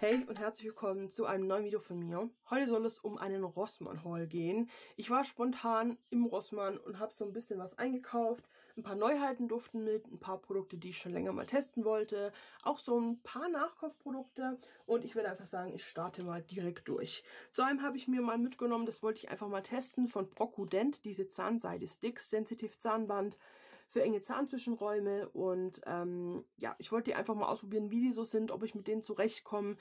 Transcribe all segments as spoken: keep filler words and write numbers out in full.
Hey und herzlich willkommen zu einem neuen Video von mir. Heute soll es um einen Rossmann-Haul gehen. Ich war spontan im Rossmann und habe so ein bisschen was eingekauft. Ein paar Neuheiten durften mit, ein paar Produkte, die ich schon länger mal testen wollte. Auch so ein paar Nachkaufprodukte. Und ich werde einfach sagen, ich starte mal direkt durch. Zu einem habe ich mir mal mitgenommen, das wollte ich einfach mal testen, von Brocodent, diese Zahnseide-Sticks, Sensitive Zahnband für enge Zahnzwischenräume. Und ähm, ja, ich wollte die einfach mal ausprobieren, wie die so sind, ob ich mit denen zurechtkomme.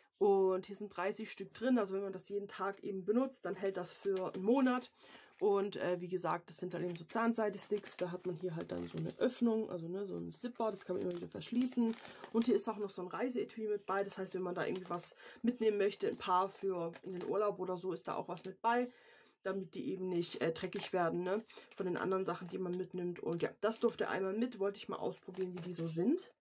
Und hier sind dreißig Stück drin, also wenn man das jeden Tag eben benutzt, dann hält das für einen Monat. Und äh, wie gesagt, das sind dann eben so Zahnseide-Sticks, da hat man hier halt dann so eine Öffnung, also ne, so ein Zipper, das kann man immer wieder verschließen. Und hier ist auch noch so ein Reiseetui mit bei, das heißt, wenn man da irgendwie was mitnehmen möchte, ein paar für in den Urlaub oder so, ist da auch was mit bei, damit die eben nicht äh, dreckig werden, ne, von den anderen Sachen, die man mitnimmt. Und ja, das durfte einmal mit, wollte ich mal ausprobieren, wie die so sind.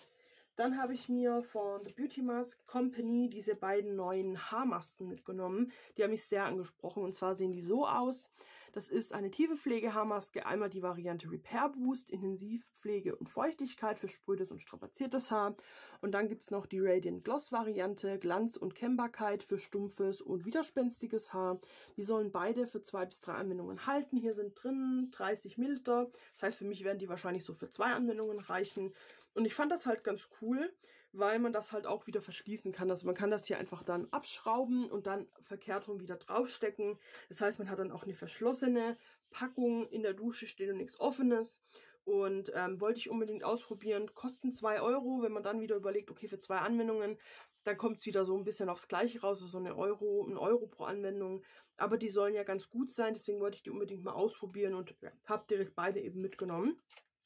Dann habe ich mir von The Beauty Mask Company diese beiden neuen Haarmasken mitgenommen. Die haben mich sehr angesprochen. Und zwar sehen die so aus. Das ist eine tiefe Pflege-Haarmaske. Einmal die Variante Repair Boost, Intensivpflege und Feuchtigkeit für sprödes und strapaziertes Haar. Und dann gibt es noch die Radiant Gloss Variante, Glanz und Kennbarkeit für stumpfes und widerspenstiges Haar. Die sollen beide für zwei bis drei Anwendungen halten. Hier sind drin dreißig Milliliter. Das heißt, für mich werden die wahrscheinlich so für zwei Anwendungen reichen. Und ich fand das halt ganz cool, weil man das halt auch wieder verschließen kann. Also man kann das hier einfach dann abschrauben und dann verkehrt rum wieder draufstecken. Das heißt, man hat dann auch eine verschlossene Packung in der Dusche stehen und nichts Offenes. Und ähm, wollte ich unbedingt ausprobieren. Kosten zwei Euro, wenn man dann wieder überlegt, okay, für zwei Anwendungen, dann kommt es wieder so ein bisschen aufs Gleiche raus, so eine Euro, ein Euro pro Anwendung. Aber die sollen ja ganz gut sein, deswegen wollte ich die unbedingt mal ausprobieren und ja, habe direkt beide eben mitgenommen.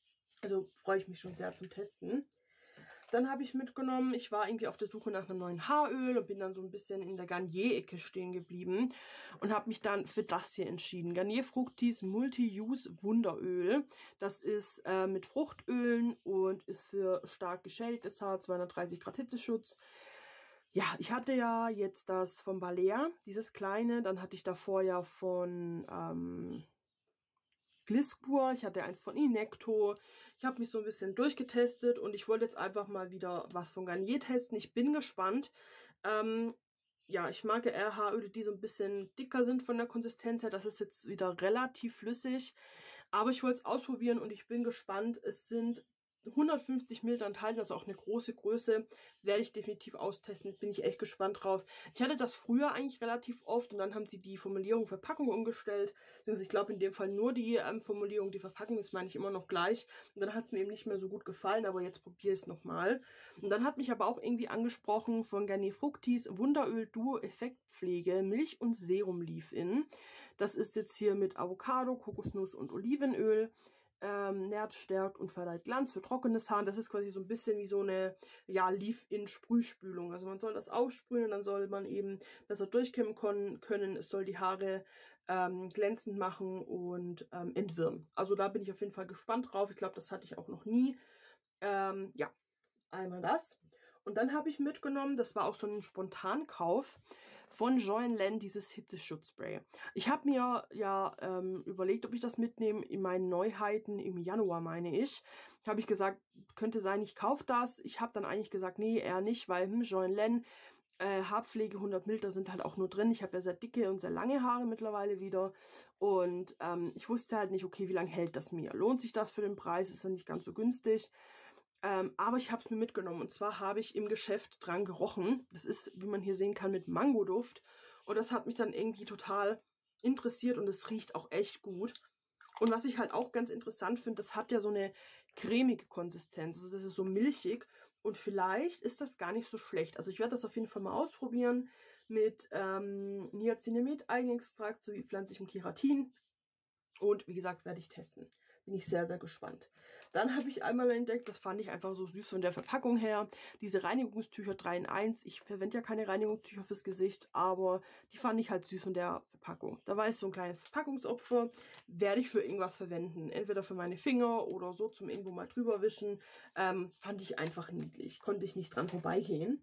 Also freue ich mich schon sehr zum Testen. Dann habe ich mitgenommen, ich war irgendwie auf der Suche nach einem neuen Haaröl und bin dann so ein bisschen in der Garnier-Ecke stehen geblieben und habe mich dann für das hier entschieden. Garnier Fructis Multi-Use Wunderöl. Das ist äh, mit Fruchtölen und ist für stark geschädigtes Haar, zweihundertdreißig Grad Hitzeschutz. Ja, ich hatte ja jetzt das von Balea, dieses kleine. Dann hatte ich davor ja von Ähm, Gliskur, ich hatte eins von Inecto. Ich habe mich so ein bisschen durchgetestet und ich wollte jetzt einfach mal wieder was von Garnier testen. Ich bin gespannt. Ähm, ja, ich mag eher Haaröle, die so ein bisschen dicker sind von der Konsistenz her. Das ist jetzt wieder relativ flüssig. Aber ich wollte es ausprobieren und ich bin gespannt. Es sind hundertfünfzig Milliliter enthalten, also auch eine große Größe, werde ich definitiv austesten, bin ich echt gespannt drauf. Ich hatte das früher eigentlich relativ oft und dann haben sie die Formulierung Verpackung umgestellt, also ich glaube in dem Fall nur die ähm, Formulierung, die Verpackung ist, meine ich, immer noch gleich und dann hat es mir eben nicht mehr so gut gefallen, aber jetzt probiere ich es nochmal. Und dann hat mich aber auch irgendwie angesprochen von Garnier Fructis Wunderöl Duo Effektpflege Milch und Serum Leave-In. Das ist jetzt hier mit Avocado, Kokosnuss und Olivenöl. Ähm, nährt, stärkt und verleiht Glanz für trockenes Haar. Das ist quasi so ein bisschen wie so eine, ja, Leave-In-Sprühspülung. Also man soll das aufsprühen und dann soll man eben besser durchkämmen können. Es soll die Haare ähm, glänzend machen und ähm, entwirren. Also da bin ich auf jeden Fall gespannt drauf. Ich glaube, das hatte ich auch noch nie. Ähm, ja, einmal das. Und dann habe ich mitgenommen, das war auch so ein Spontankauf, von Joanne Len, dieses Hitzeschutzspray. Ich habe mir ja ähm, überlegt, ob ich das mitnehme in meinen Neuheiten im Januar, meine ich. Habe ich gesagt, könnte sein, ich kaufe das. Ich habe dann eigentlich gesagt, nee, eher nicht, weil hm, Joanne Len, äh, Haarpflege hundert Milliliter sind halt auch nur drin. Ich habe ja sehr dicke und sehr lange Haare mittlerweile wieder. Und ähm, ich wusste halt nicht, okay, wie lange hält das mir? Lohnt sich das für den Preis? Ist ja nicht ganz so günstig. Ähm, aber ich habe es mir mitgenommen und zwar habe ich im Geschäft dran gerochen. Das ist, wie man hier sehen kann, mit Mangoduft und das hat mich dann irgendwie total interessiert und es riecht auch echt gut. Und was ich halt auch ganz interessant finde, das hat ja so eine cremige Konsistenz, also das ist so milchig und vielleicht ist das gar nicht so schlecht. Also ich werde das auf jeden Fall mal ausprobieren mit ähm, Niacinamid-Eigenextrakt sowie pflanzlichem Keratin. Und wie gesagt, werde ich testen. Bin ich sehr, sehr gespannt. Dann habe ich einmal entdeckt, das fand ich einfach so süß von der Verpackung her, diese Reinigungstücher drei in eins. Ich verwende ja keine Reinigungstücher fürs Gesicht, aber die fand ich halt süß von der Verpackung. Da war es so ein kleines Verpackungsopfer. Werde ich für irgendwas verwenden. Entweder für meine Finger oder so zum irgendwo mal drüber wischen. Ähm, fand ich einfach niedlich. Konnte ich nicht dran vorbeigehen.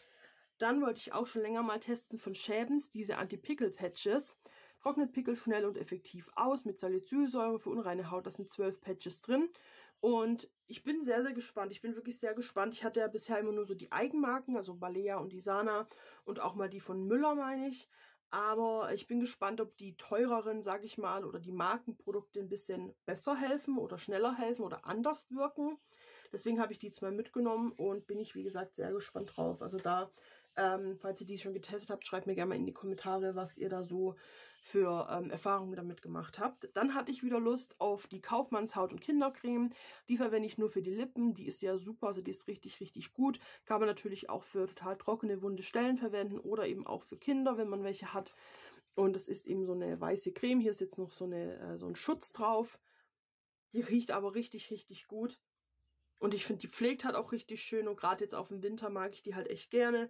Dann wollte ich auch schon länger mal testen von Schäbens, diese Anti-Pickel-Patches. Trocknet Pickel schnell und effektiv aus mit Salicylsäure für unreine Haut. Das sind zwölf Patches drin. Und ich bin sehr, sehr gespannt. Ich bin wirklich sehr gespannt. Ich hatte ja bisher immer nur so die Eigenmarken, also Balea und Isana und auch mal die von Müller, meine ich. Aber ich bin gespannt, ob die teureren, sage ich mal, oder die Markenprodukte ein bisschen besser helfen oder schneller helfen oder anders wirken. Deswegen habe ich die zwei mitgenommen und bin ich, wie gesagt, sehr gespannt drauf. Also da, ähm, falls ihr die schon getestet habt, schreibt mir gerne mal in die Kommentare, was ihr da so für ähm, Erfahrungen damit gemacht habt. Dann hatte ich wieder Lust auf die Kaufmanns Haut- und Kindercreme. Die verwende ich nur für die Lippen. Die ist ja super, also die ist richtig, richtig gut. Kann man natürlich auch für total trockene, wunde Stellen verwenden oder eben auch für Kinder, wenn man welche hat. Und das ist eben so eine weiße Creme. Hier ist jetzt noch so, eine, äh, so ein Schutz drauf. Die riecht aber richtig, richtig gut. Und ich finde, die pflegt halt auch richtig schön. Und gerade jetzt auf dem Winter mag ich die halt echt gerne,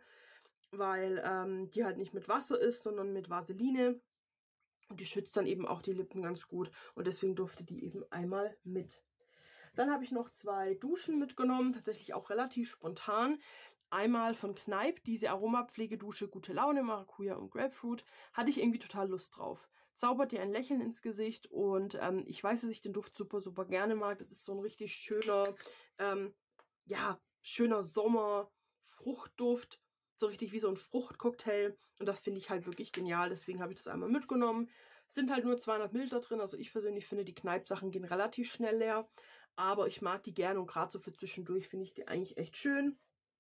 weil ähm, die halt nicht mit Wasser ist, sondern mit Vaseline. Und die schützt dann eben auch die Lippen ganz gut. Und deswegen durfte die eben einmal mit. Dann habe ich noch zwei Duschen mitgenommen, tatsächlich auch relativ spontan. Einmal von Kneipp, diese Aromapflegedusche Gute Laune, Maracuja und Grapefruit. Hatte ich irgendwie total Lust drauf. Zaubert dir ein Lächeln ins Gesicht und ähm, ich weiß, dass ich den Duft super, super gerne mag. Das ist so ein richtig schöner, ähm, ja, schöner Sommer-Fruchtduft. So richtig wie so ein Fruchtcocktail. Und das finde ich halt wirklich genial. Deswegen habe ich das einmal mitgenommen. Es sind halt nur zweihundert Milliliter drin. Also ich persönlich finde, die Kneipp-Sachen gehen relativ schnell leer. Aber ich mag die gerne und gerade so für zwischendurch finde ich die eigentlich echt schön.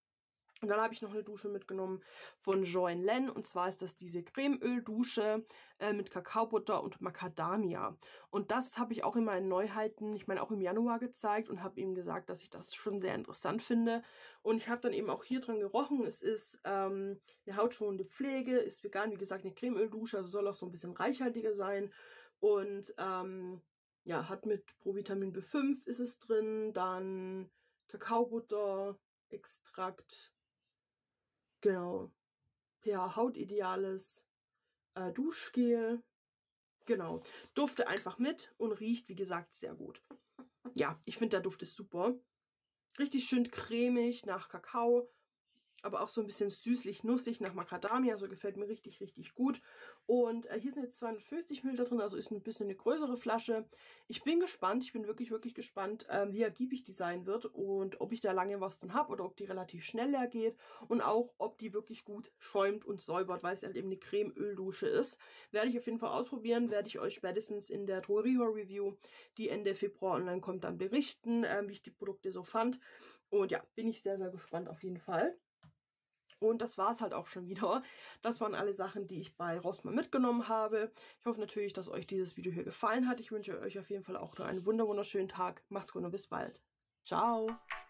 Und dann habe ich noch eine Dusche mitgenommen von Joanne. Und zwar ist das diese Cremeöl-Dusche äh, mit Kakaobutter und Macadamia. Und das habe ich auch in meinen Neuheiten, ich meine auch im Januar gezeigt und habe ihm gesagt, dass ich das schon sehr interessant finde. Und ich habe dann eben auch hier dran gerochen. Es ist ähm, eine hautschonende Pflege, ist vegan, wie gesagt, eine Cremeöl-Dusche, also soll auch so ein bisschen reichhaltiger sein. Und ähm, ja, hat mit Provitamin B fünf ist es drin, dann Kakaobutter, Extrakt. Genau. pH Hautideales äh, Duschgel. Genau. Dufte einfach mit und riecht, wie gesagt, sehr gut. Ja, ich finde, der Duft ist super. Richtig schön cremig nach Kakao, aber auch so ein bisschen süßlich-nussig nach Macadamia. Also gefällt mir richtig, richtig gut. Und äh, hier sind jetzt zweihundertfünfzig Milliliter drin, also ist ein bisschen eine größere Flasche. Ich bin gespannt, ich bin wirklich, wirklich gespannt, äh, wie ergiebig die sein wird und ob ich da lange was von habe oder ob die relativ schnell leer geht und auch, ob die wirklich gut schäumt und säubert, weil es halt eben eine Cremeöldusche ist. Werde ich auf jeden Fall ausprobieren, werde ich euch spätestens in der Drogerie-Review, die Ende Februar online kommt, dann berichten, äh, wie ich die Produkte so fand. Und ja, bin ich sehr, sehr gespannt auf jeden Fall. Und das war es halt auch schon wieder. Das waren alle Sachen, die ich bei Rossmann mitgenommen habe. Ich hoffe natürlich, dass euch dieses Video hier gefallen hat. Ich wünsche euch auf jeden Fall auch noch einen wunderschönen Tag. Macht's gut und bis bald. Ciao!